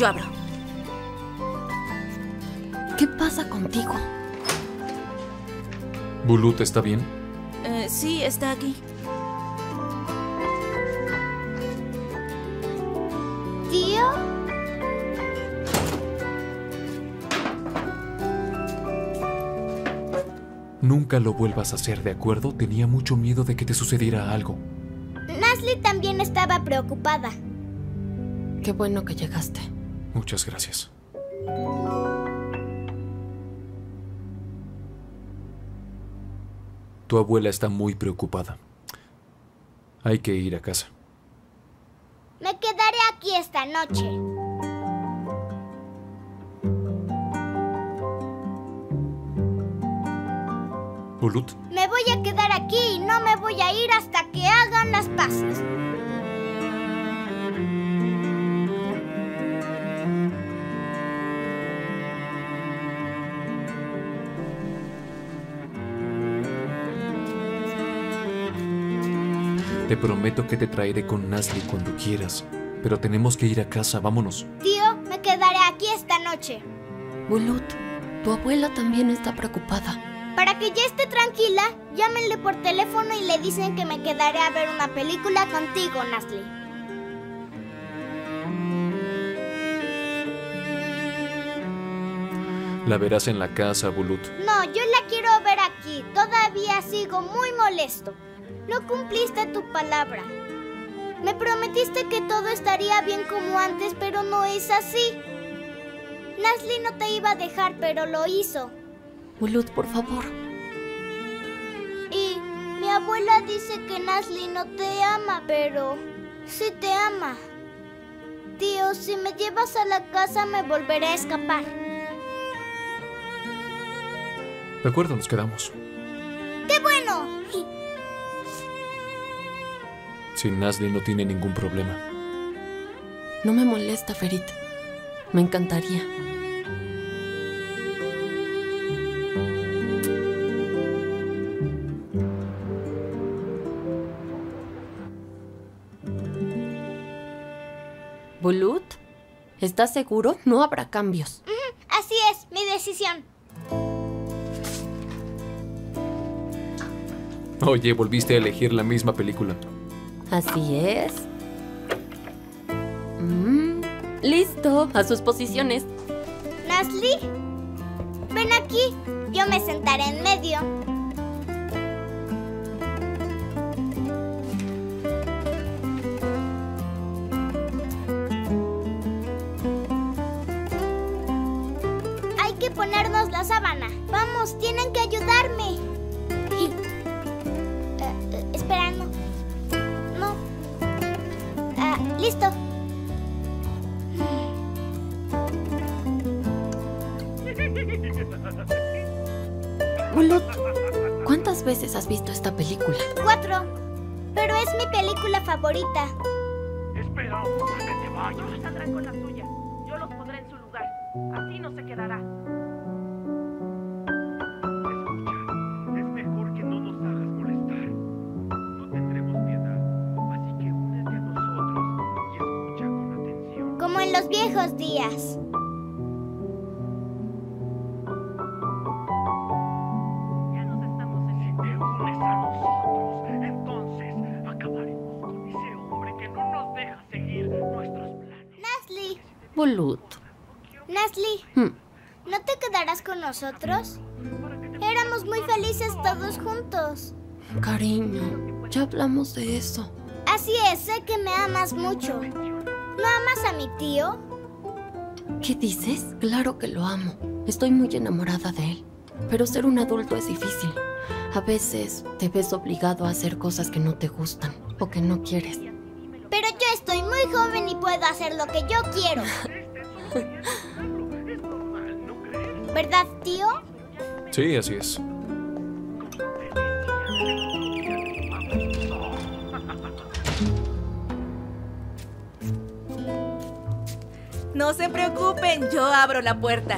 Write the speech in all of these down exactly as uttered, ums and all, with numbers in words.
Yo abro. ¿Qué pasa contigo? ¿Bulut está bien? Eh, sí, está aquí. ¿Tío? Nunca lo vuelvas a hacer, ¿de acuerdo? Tenía mucho miedo de que te sucediera algo. Nasli también estaba preocupada. Qué bueno que llegaste. Muchas gracias. Tu abuela está muy preocupada. Hay que ir a casa. Me quedaré aquí esta noche. ¿Bulut? Me voy a quedar aquí y no me voy a ir hasta que hagan las paces. Te prometo que te traeré con Nasli cuando quieras. Pero tenemos que ir a casa, vámonos. Tío, me quedaré aquí esta noche. Bulut, tu abuela también está preocupada. Para que ya esté tranquila, llámenle por teléfono y le dicen que me quedaré a ver una película contigo, Nasli. La verás en la casa, Bulut. No, yo la quiero ver aquí. Todavía sigo muy molesto. No cumpliste tu palabra. Me prometiste que todo estaría bien como antes, pero no es así. Nasli no te iba a dejar, pero lo hizo. Bulut, por favor. Y mi abuela dice que Nasli no te ama, pero sí te ama. Tío, si me llevas a la casa me volveré a escapar. De acuerdo, nos quedamos. ¡Qué bueno! Sin Nasli no tiene ningún problema. No me molesta, Ferit. Me encantaría. Bulut, ¿estás seguro? No habrá cambios. Uh-huh. Así es, mi decisión. Oye, volviste a elegir la misma película. Así es. Mm, listo, a sus posiciones. Nasli, ven aquí. Yo me sentaré en medio. Hay que ponernos la sábana. Vamos, tienen que ayudarme. Uh, uh, espera, no. No. Ah, listo. Bulut, ¿cuántas veces has visto esta película? Cuatro. Pero es mi película favorita. Espera, ¿por qué te vayas? Ellos saldrán con la suya. Yo los pondré en su lugar. Así no se quedará. Escucha, es mejor que no nos hagas molestar. No tendremos piedad. Así que únete a nosotros y escucha con atención. Como en los viejos días. Ya nos estamos en Si te unes a nosotros, entonces acabaremos con ese hombre que no nos deja seguir nuestros planes. Nasli, Bulut. Nasli, Hmm. ¿no te quedarás con nosotros? Éramos muy felices todos juntos. Cariño, ya hablamos de eso. Así es, sé que me amas mucho. ¿No amas a mi tío? ¿Qué dices? Claro que lo amo. Estoy muy enamorada de él. Pero ser un adulto es difícil. A veces te ves obligado a hacer cosas que no te gustan o que no quieres. Pero yo estoy muy joven y puedo hacer lo que yo quiero. ¿Verdad, tío? Sí, así es. No se preocupen, yo abro la puerta.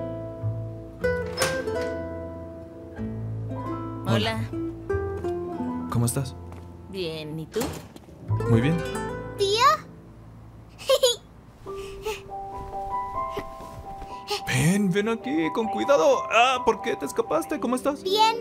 Hola. ¿Cómo estás? Bien, ¿y tú? Muy bien. ¿Tío? Ven, ven aquí, con cuidado. Ah, ¿por qué te escapaste? ¿Cómo estás? Bien.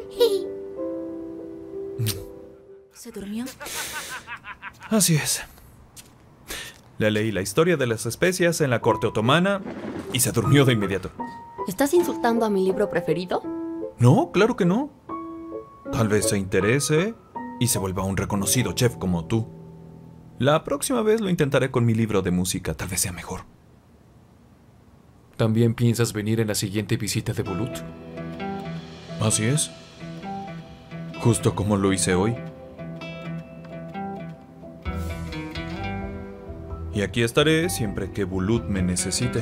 ¿Se durmió? Así es. Le leí la historia de las especias en la corte otomana y se durmió de inmediato. ¿Estás insultando a mi libro preferido? No, claro que no. Tal vez se interese y se vuelva un reconocido chef como tú. La próxima vez lo intentaré con mi libro de música, tal vez sea mejor. ¿También piensas venir en la siguiente visita de Bulut? Así es. Justo como lo hice hoy. Y aquí estaré siempre que Bulut me necesite.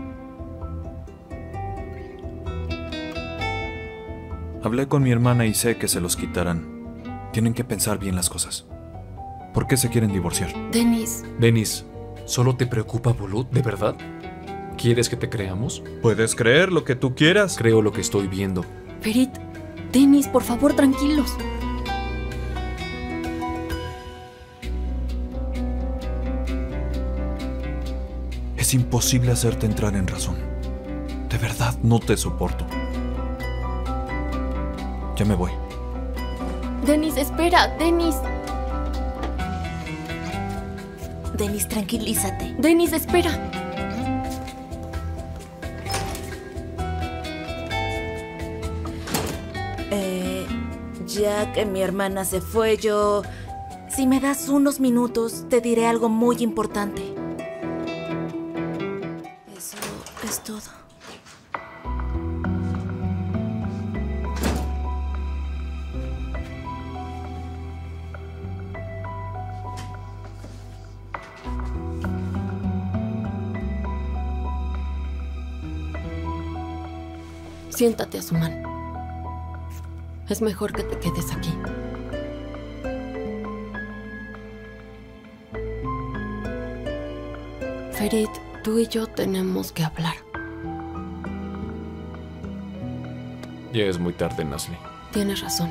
Hablé con mi hermana y sé que se los quitarán. Tienen que pensar bien las cosas. ¿Por qué se quieren divorciar? Dennis, Dennis, ¿solo te preocupa Bulut, de verdad? ¿Quieres que te creamos? Puedes creer lo que tú quieras. Creo lo que estoy viendo. Ferit, Dennis, por favor, tranquilos. Es imposible hacerte entrar en razón. De verdad, no te soporto. Ya me voy. Dennis, espera, Dennis. Dennis, tranquilízate. Dennis, espera. Eh, ya que mi hermana se fue, yo... Si me das unos minutos, te diré algo muy importante. Eso es todo. Siéntate, Asuman. Es mejor que te quedes aquí. Ferit, tú y yo tenemos que hablar. Ya es muy tarde, Nasli. Tienes razón.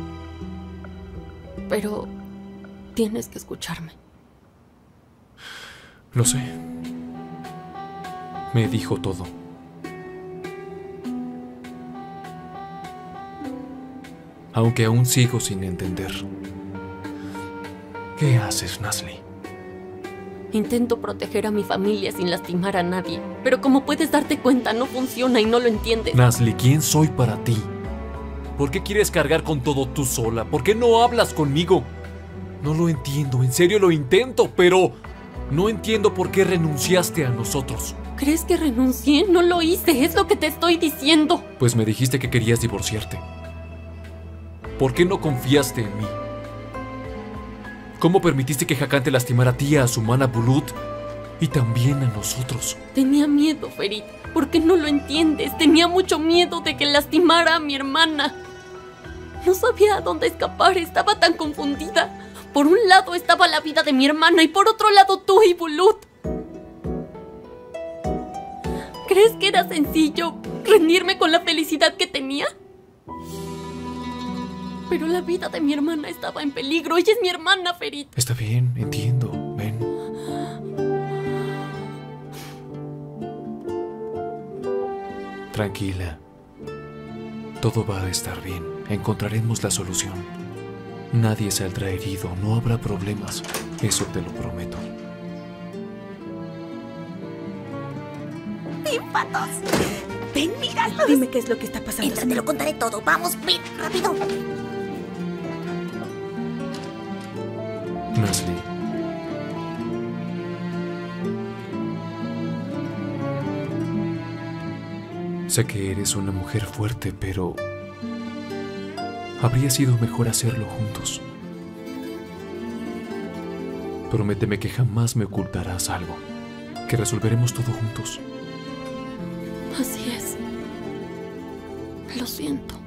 Pero tienes que escucharme. Lo sé. Me dijo todo. Aunque aún sigo sin entender. ¿Qué haces, Nasli? Intento proteger a mi familia sin lastimar a nadie. Pero como puedes darte cuenta, no funciona y no lo entiendes. Nasli, ¿quién soy para ti? ¿Por qué quieres cargar con todo tú sola? ¿Por qué no hablas conmigo? No lo entiendo, en serio lo intento, pero no entiendo por qué renunciaste a nosotros. ¿Crees que renuncié? No lo hice, es lo que te estoy diciendo. Pues me dijiste que querías divorciarte. ¿Por qué no confiaste en mí? ¿Cómo permitiste que Hakan te lastimara a ti, a Asuman, a Bulut y también a nosotros? Tenía miedo, Ferit. ¿Por qué no lo entiendes? Tenía mucho miedo de que lastimara a mi hermana. No sabía a dónde escapar, estaba tan confundida. Por un lado estaba la vida de mi hermana y por otro lado tú y Bulut. ¿Crees que era sencillo rendirme con la felicidad que tenía? Pero la vida de mi hermana estaba en peligro. Ella es mi hermana, Ferit. Está bien, entiendo. Ven. Tranquila. Todo va a estar bien. Encontraremos la solución. Nadie saldrá herido. No habrá problemas. Eso te lo prometo. ¡Patos! ¡Ven, míralos! Dime qué es lo que está pasando. Entra, te lo contaré todo. Vamos, ven, rápido. Nasli. Sé que eres una mujer fuerte, pero habría sido mejor hacerlo juntos. Prométeme que jamás me ocultarás algo, que resolveremos todo juntos. Así es. Lo siento.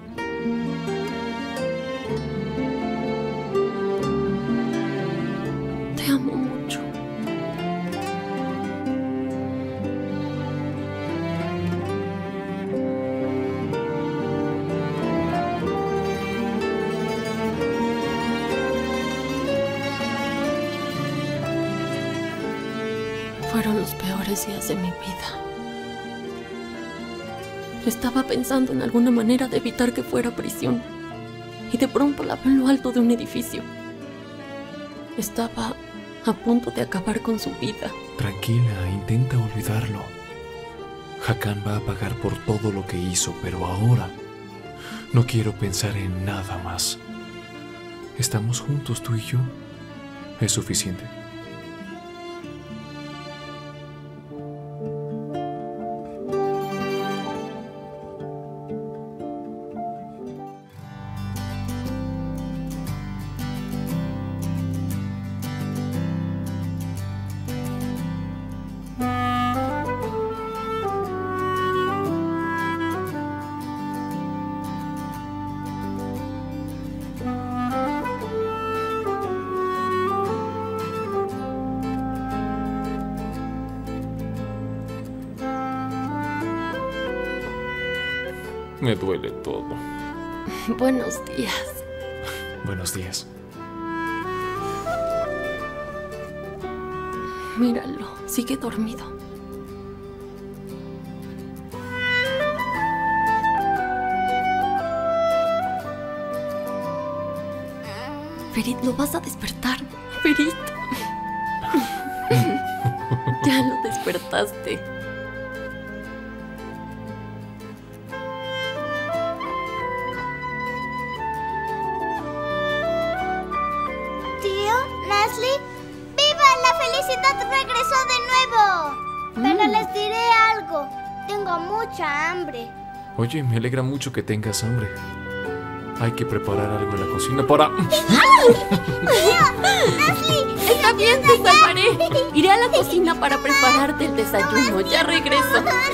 Te amo mucho. Fueron los peores días de mi vida. Estaba pensando en alguna manera de evitar que fuera prisión. Y de pronto la veo en lo alto de un edificio. Estaba a punto de acabar con su vida. Tranquila, intenta olvidarlo. Hakan va a pagar por todo lo que hizo, pero ahora no quiero pensar en nada más. Estamos juntos tú y yo. Es suficiente. Me duele todo. Buenos días. Buenos días. Míralo, sigue dormido. Ferit, lo vas a despertar. Ferit. Ya lo despertaste. ¡Regresó de nuevo! Pero Mm. les diré algo. Tengo mucha hambre. Oye, me alegra mucho que tengas hambre. Hay que preparar algo en la cocina para... Está bien, te salvaré. Iré a la cocina para prepararte el desayuno. Ya regreso.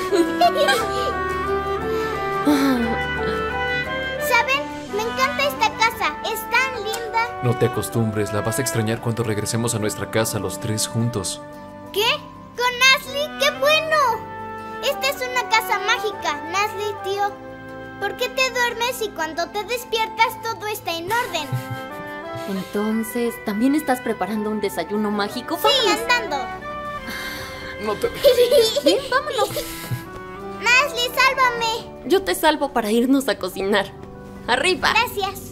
¿Saben? Me encanta esta casa. Es tan linda. No te acostumbres, la vas a extrañar cuando regresemos a nuestra casa los tres juntos. ¿Qué? ¿Con Nasli? ¡Qué bueno! Esta es una casa mágica, Nasli, tío. ¿Por qué te duermes y cuando te despiertas todo está en orden? Entonces, ¿también estás preparando un desayuno mágico? Sí, ¡Vámonos! andando. No te... Ven, vámonos. Nasli, sálvame. Yo te salvo para irnos a cocinar. ¡Arriba! Gracias.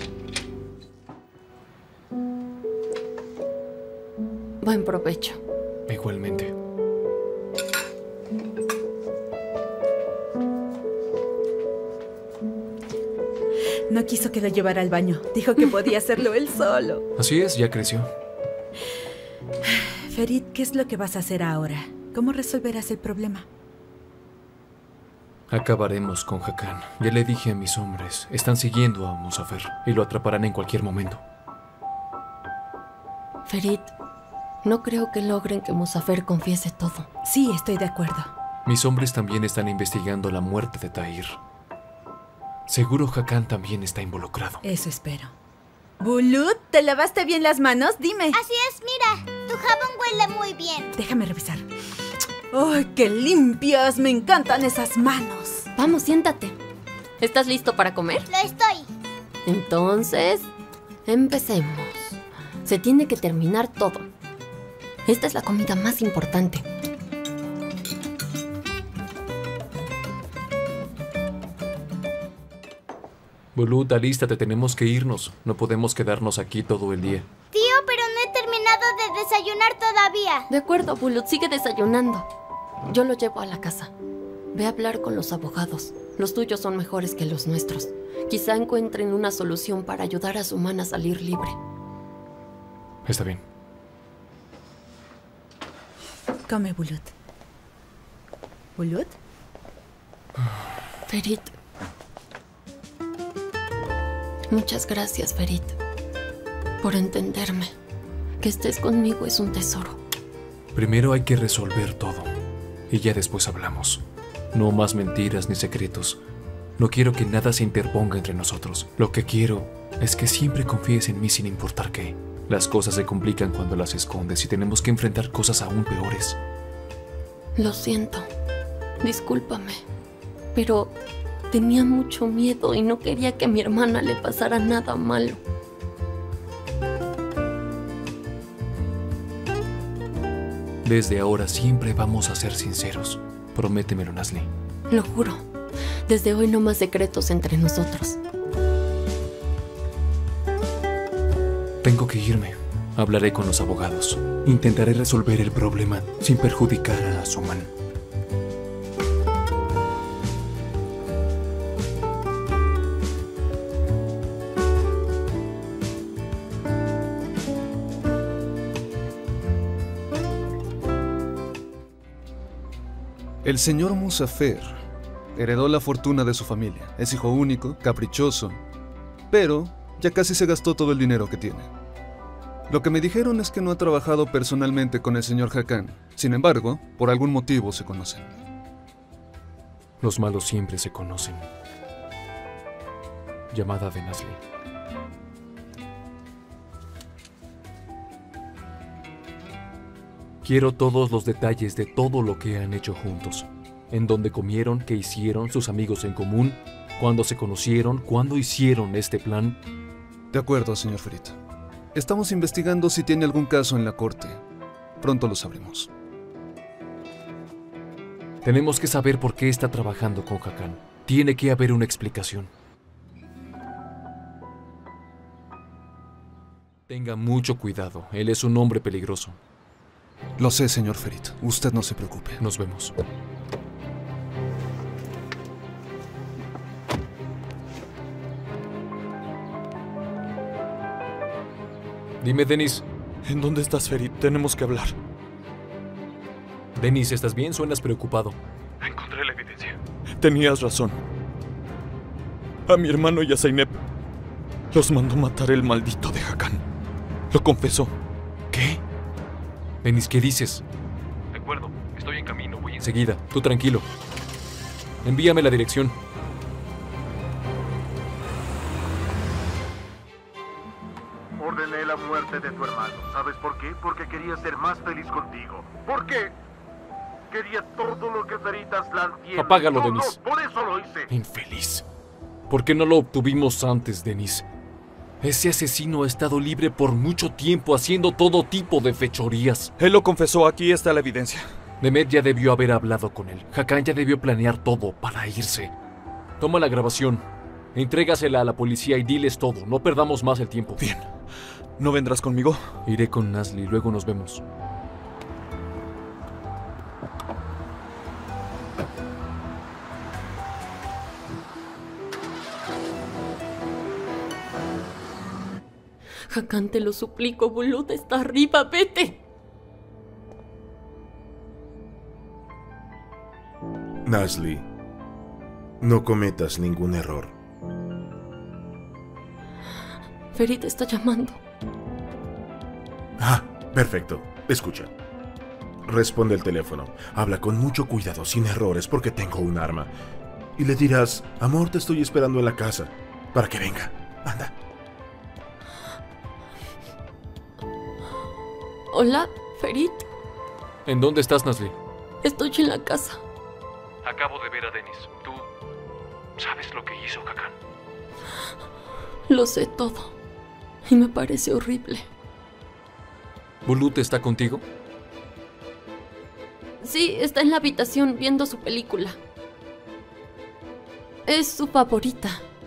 Buen provecho. Igualmente. No quiso que lo llevara al baño. Dijo que podía hacerlo él solo. Así es, ya creció. Ferit, ¿qué es lo que vas a hacer ahora? ¿Cómo resolverás el problema? Acabaremos con Hakan. Ya le dije a mis hombres. Están siguiendo a Muzafer y lo atraparán en cualquier momento. Ferit, no creo que logren que Muzafer confiese todo. Sí, estoy de acuerdo. Mis hombres también están investigando la muerte de Tahir. Seguro Hakan también está involucrado. Eso espero. Bulut, ¿te lavaste bien las manos? Dime. Así es, mira. Tu jabón huele muy bien. Déjame revisar. ¡Ay, qué limpias! Me encantan esas manos. Vamos, siéntate. ¿Estás listo para comer? Lo estoy. Entonces, empecemos. Se tiene que terminar todo. Esta es la comida más importante. Bulut, alístate, tenemos que irnos. No podemos quedarnos aquí todo el día. Tío, pero no he terminado de desayunar todavía. De acuerdo, Bulut, sigue desayunando. Yo lo llevo a la casa. Ve a hablar con los abogados. Los tuyos son mejores que los nuestros. Quizá encuentren una solución para ayudar a Suman a salir libre. Está bien. Come, Bulut. ¿Bulut? Ferit. Muchas gracias, Ferit, por entenderme. Que estés conmigo es un tesoro. Primero hay que resolver todo. Y ya después hablamos. No más mentiras ni secretos. No quiero que nada se interponga entre nosotros. Lo que quiero es que siempre confíes en mí sin importar qué. Las cosas se complican cuando las escondes y tenemos que enfrentar cosas aún peores. Lo siento. Discúlpame. Pero tenía mucho miedo y no quería que a mi hermana le pasara nada malo. Desde ahora siempre vamos a ser sinceros. Prométemelo, Nasli. Lo juro. Desde hoy no más secretos entre nosotros. Tengo que irme. Hablaré con los abogados. Intentaré resolver el problema sin perjudicar a Asuman. El señor Muzafer heredó la fortuna de su familia. Es hijo único, caprichoso, pero ya casi se gastó todo el dinero que tiene. Lo que me dijeron es que no ha trabajado personalmente con el señor Hakan. Sin embargo, por algún motivo se conocen. Los malos siempre se conocen. Llamada de Nasli. Quiero todos los detalles de todo lo que han hecho juntos. En dónde comieron, qué hicieron, sus amigos en común, cuándo se conocieron, cuándo hicieron este plan. De acuerdo, señor Ferit. Estamos investigando si tiene algún caso en la corte. Pronto lo sabremos. Tenemos que saber por qué está trabajando con Hakan. Tiene que haber una explicación. Tenga mucho cuidado. Él es un hombre peligroso. Lo sé, señor Ferit. Usted no se preocupe. Nos vemos. Dime, Denis. ¿En dónde estás, Ferit? Tenemos que hablar. Denis, ¿estás bien? Suenas preocupado. Encontré la evidencia. Tenías razón. A mi hermano y a Zainab los mandó matar el maldito de Hakan. Lo confesó. ¿Qué? Denis, ¿qué dices? De acuerdo, estoy en camino, voy enseguida. Tú tranquilo. Envíame la dirección. Ordené la muerte de tu hermano. ¿Sabes por qué? Porque quería ser más feliz contigo. ¿Por qué? Quería todo lo que Ferit Aslan tiene. Apágalo, Todo, Denis. Por eso lo hice. Infeliz. ¿Por qué no lo obtuvimos antes, Denis? Ese asesino ha estado libre por mucho tiempo haciendo todo tipo de fechorías. Él lo confesó, aquí está la evidencia. Demet ya debió haber hablado con él. Hakan ya debió planear todo para irse. Toma la grabación, entrégasela a la policía y diles todo. No perdamos más el tiempo. Bien. ¿No vendrás conmigo? Iré con Nasli, luego nos vemos. Hakan, te lo suplico, Bulut está arriba, vete. Nasli, no cometas ningún error. Ferit está llamando. Ah, perfecto. Escucha. Responde el teléfono. Habla con mucho cuidado, sin errores, porque tengo un arma. Y le dirás, amor, te estoy esperando en la casa, para que venga. Anda. Hola, Ferit. ¿En dónde estás, Nasli? Estoy en la casa. Acabo de ver a Denis. ¿Tú sabes lo que hizo Hakan? Lo sé todo. Y me parece horrible. ¿Bulut está contigo? Sí, está en la habitación viendo su película. Es su favorita.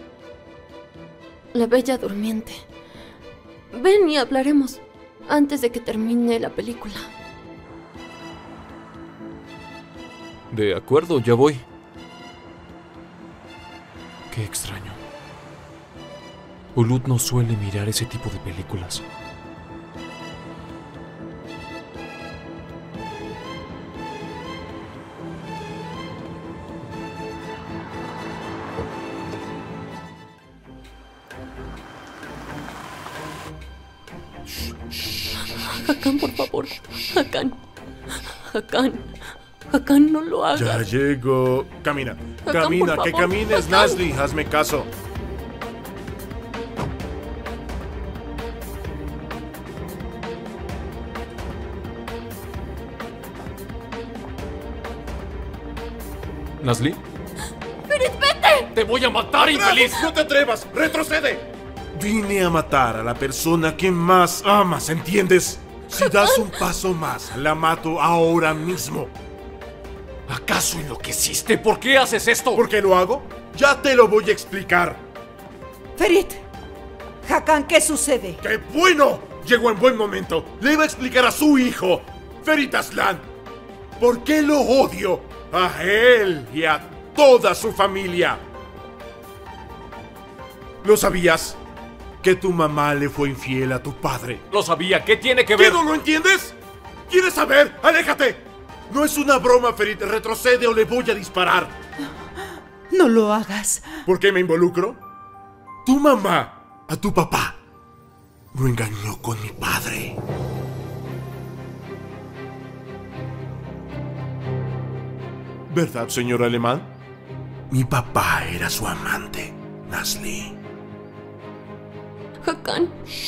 La Bella Durmiente. Ven y hablaremos antes de que termine la película. De acuerdo, ya voy. Qué extraño. Bulut no suele mirar ese tipo de películas. Hakan, por favor. Hakan. Hakan. Hakan, no lo hagas. Ya llego. Camina. Hakan, Camina, por que favor. camines, Hakan. Nasli. Hazme caso. ¿Nasli? ¡Ferit, vete! ¡Te voy a matar, infeliz! ¡No te atrevas! ¡Retrocede! Vine a matar a la persona que más amas, ¿entiendes? Si das un paso más, la mato ahora mismo. ¿Acaso enloqueciste? ¿Por qué haces esto? ¿Por qué lo hago? Ya te lo voy a explicar. Ferit, Hakan, ¿qué sucede? ¡Qué bueno! Llegó en buen momento. Le iba a explicar a su hijo, Ferit Aslan, por qué lo odio a él y a toda su familia. ¿Lo sabías? Que tu mamá le fue infiel a tu padre. Lo sabía. ¿Qué tiene que ver? ¿Qué, no lo entiendes? ¿Quieres saber? ¡Aléjate! No es una broma, Ferit. Retrocede o le voy a disparar. No lo hagas. ¿Por qué me involucro? Tu mamá, a tu papá, lo engañó con mi padre. ¿Verdad, señor alemán? Mi papá era su amante, Nasli. Hakan.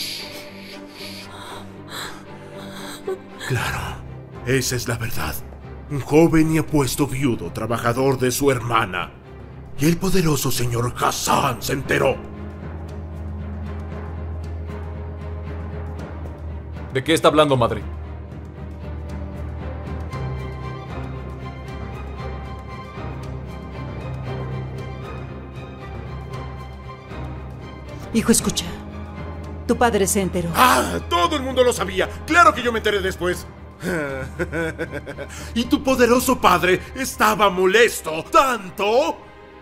Claro, esa es la verdad. Un joven y apuesto viudo, trabajador de su hermana. Y el poderoso señor Hassan se enteró. ¿De qué está hablando, madre? Hijo, escucha. Tu padre se enteró. ¡Ah! Todo el mundo lo sabía. Claro que yo me enteré después. Y tu poderoso padre estaba molesto. ¿Tanto?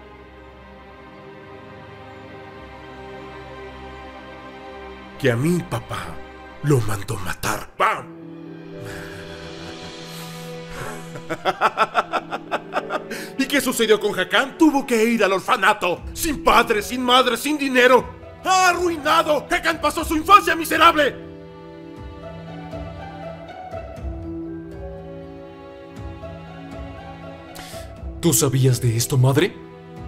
Que a mi papá lo mandó matar. ¡Pam! ¿Y qué sucedió con Hakan? Tuvo que ir al orfanato. Sin padre, sin madre, sin dinero. ¡Ha arruinado! ¡Hakan pasó su infancia miserable! ¿Tú sabías de esto, madre?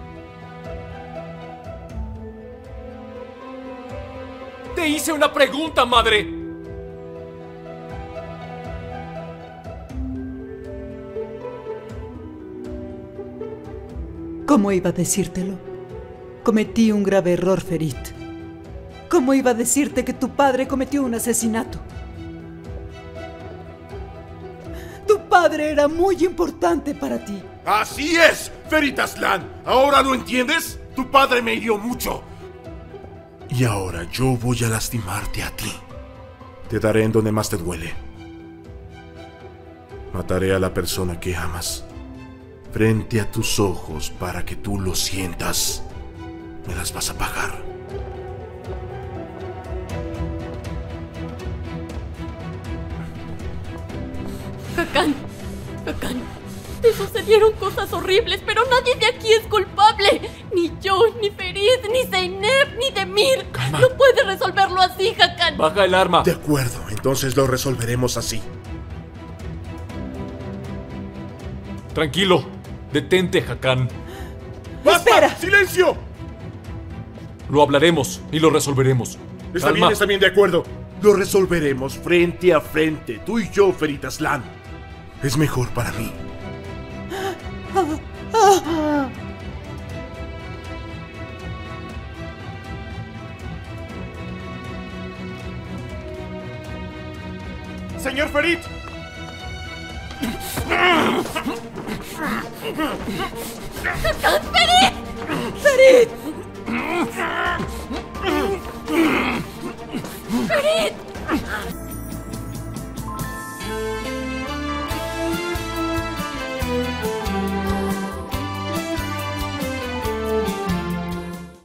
Te hice una pregunta, madre. ¿Cómo iba a decírtelo? Cometí un grave error, Ferit. ¿Cómo iba a decirte que tu padre cometió un asesinato? Tu padre era muy importante para ti. ¡Así es, Ferit Aslan! ¿Ahora lo entiendes? Tu padre me hirió mucho. Y ahora yo voy a lastimarte a ti. Te daré en donde más te duele. Mataré a la persona que amas. Frente a tus ojos para que tú lo sientas. Me las vas a pagar. Hakan, Hakan, te sucedieron cosas horribles, pero nadie de aquí es culpable. Ni yo, ni Ferit, ni Zeynep, ni Demir. Calma. No puedes resolverlo así, Hakan. Baja el arma. De acuerdo, entonces lo resolveremos así. Tranquilo. Detente, Hakan. ¡Basta! ¡Espera! ¡Silencio! Lo hablaremos y lo resolveremos. Está Calma. bien, está bien, de acuerdo. Lo resolveremos frente a frente, tú y yo, Ferit Aslan. Es mejor para mí. ¡Señor Ferit! ¡Ferit! ¡Ferit! ¡Ferit!